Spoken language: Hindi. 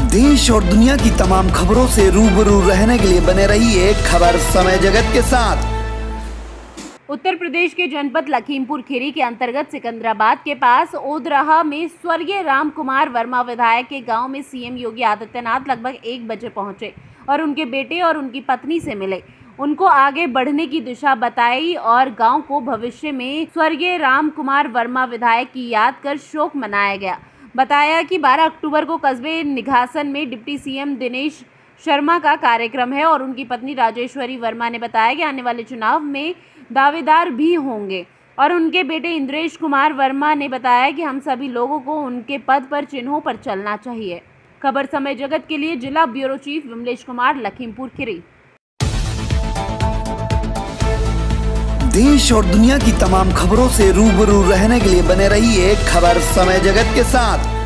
देश और दुनिया की तमाम खबरों से रूबरू रहने के लिए बने रहिए खबर समय जगत के साथ। उत्तर प्रदेश के जनपद लखीमपुर खीरी के अंतर्गत सिकंदराबाद के पास ओदराहा में स्वर्गीय राम कुमार वर्मा विधायक के गांव में सीएम योगी आदित्यनाथ लगभग 1 बजे पहुंचे और उनके बेटे और उनकी पत्नी से मिले, उनको आगे बढ़ने की दिशा बताई और गांव को भविष्य में स्वर्गीय राम कुमार वर्मा विधायक की याद कर शोक मनाया गया। बताया कि 12 अक्टूबर को कस्बे निघासन में डिप्टी सीएम दिनेश शर्मा का कार्यक्रम है और उनकी पत्नी राजेश्वरी वर्मा ने बताया कि आने वाले चुनाव में दावेदार भी होंगे और उनके बेटे इंद्रेश कुमार वर्मा ने बताया कि हम सभी लोगों को उनके पद पर चिन्हों पर चलना चाहिए। खबर समय जगत के लिए जिला ब्यूरो चीफ विमलेश कुमार, लखीमपुर खीरी। देश और दुनिया की तमाम खबरों से रूबरू रहने के लिए बने रहिए खबर समय जगत के साथ।